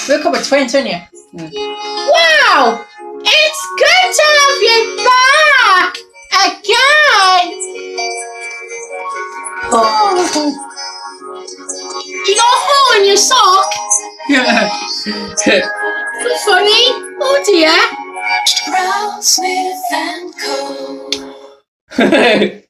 We're couple of twins, aren't you? Wow! It's good to have you back again. Oh. You got a hole in your sock? Yeah. Funny. Oh dear. Browell Smith And Co.